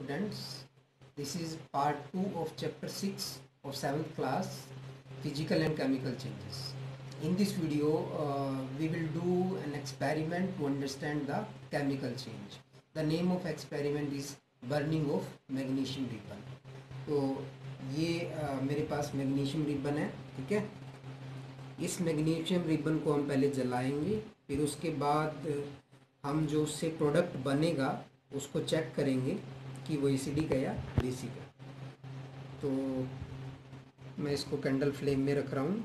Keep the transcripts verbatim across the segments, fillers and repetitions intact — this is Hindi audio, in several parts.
students. This is part two of chapter six of seventh class, physical and chemical changes. In this video, uh, we will do an experiment to understand the chemical change. The name of experiment is burning of magnesium ribbon. तो ये uh, मेरे पास मैग्नीशियम रिबन है, ठीक है। इस मैग्नीशियम रिबन को हम पहले जलाएंगे, फिर उसके बाद हम जो उससे प्रोडक्ट बनेगा उसको चेक करेंगे कि वो एसिडिक है या बेसिक है। तो मैं इसको कैंडल फ्लेम में रख रहा हूँ।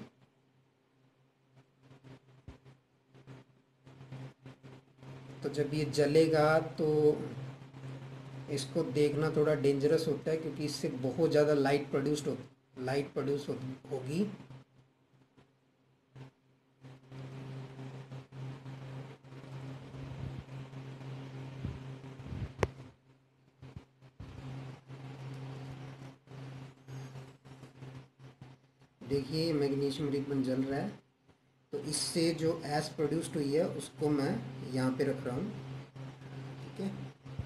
तो जब ये जलेगा तो इसको देखना थोड़ा डेंजरस होता है, क्योंकि इससे बहुत ज़्यादा लाइट प्रोड्यूस्ड हो लाइट प्रोड्यूस होगी। देखिए मैग्नीशियम रिबन जल रहा है, तो इससे जो ऐश प्रोड्यूस्ड हुई है उसको मैं यहाँ पे रख रहा हूँ, ठीक है।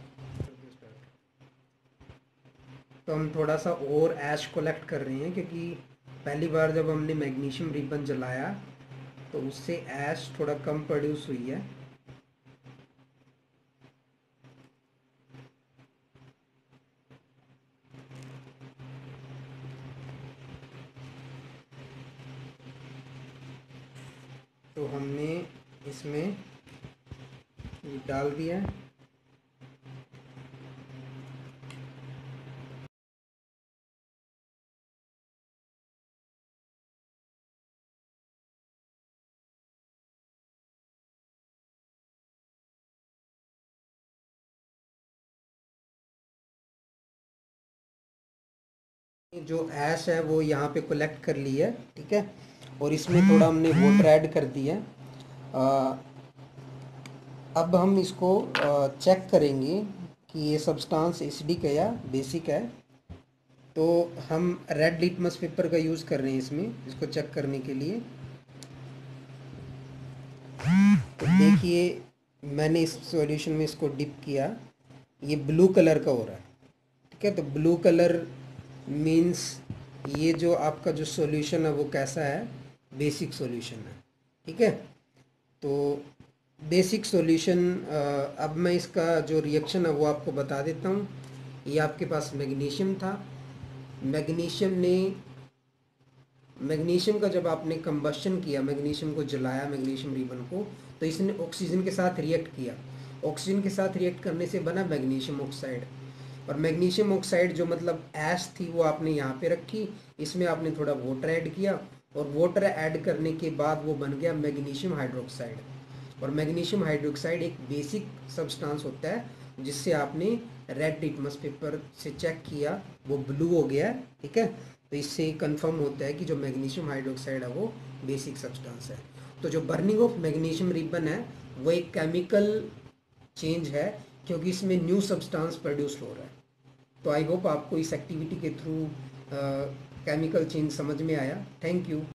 तो हम थोड़ा सा और ऐश कलेक्ट कर रहे हैं, क्योंकि पहली बार जब हमने मैग्नीशियम रिबन जलाया तो उससे ऐश थोड़ा कम प्रोड्यूस हुई है। तो हमने इसमें डाल दिया। जो ऐश है वो यहाँ पे कलेक्ट कर ली है, ठीक है। और इसमें थोड़ा हमने वाटर ऐड कर दिया है। अब हम इसको चेक करेंगे कि ये सब्सटेंस एसिडिक है या बेसिक है। तो हम रेड लिटमस पेपर का यूज़ कर रहे हैं इसमें, इसको चेक करने के लिए। तो देखिए मैंने इस सॉल्यूशन में इसको डिप किया, ये ब्लू कलर का हो रहा है, ठीक है। तो ब्लू कलर मीन्स ये जो आपका जो सॉल्यूशन है वो कैसा है, बेसिक सॉल्यूशन है, ठीक है। तो बेसिक सॉल्यूशन, अब मैं इसका जो रिएक्शन है वो आपको बता देता हूँ। ये आपके पास मैग्नीशियम था, मैग्नीशियम ने मैग्नीशियम का जब आपने कंबशन किया, मैग्नीशियम को जलाया, मैग्नीशियम रिबन को, तो इसने ऑक्सीजन के साथ रिएक्ट किया। ऑक्सीजन के साथ रिएक्ट करने से बना मैग्नीशियम ऑक्साइड। और मैग्नीशियम ऑक्साइड जो मतलब ऐश थी वो आपने यहाँ पे रखी, इसमें आपने थोड़ा वाटर ऐड किया, और वाटर ऐड करने के बाद वो बन गया मैग्नीशियम हाइड्रोक्साइड। और मैग्नीशियम हाइड्रोक्साइड एक बेसिक सब्सटेंस होता है, जिससे आपने रेड लिटमस पेपर से चेक किया वो ब्लू हो गया, ठीक है। तो इससे कंफर्म होता है कि जो मैग्नीशियम हाइड्रोक्साइड है वो बेसिक सब्सटेंस है। तो जो बर्निंग ऑफ मैग्नीशियम रिबन है वो एक केमिकल चेंज है, क्योंकि इसमें न्यू सब्सटेंस प्रोड्यूस हो रहा है। तो आई होप आपको इस एक्टिविटी के थ्रू केमिकल चेंज समझ में आया। Thank you.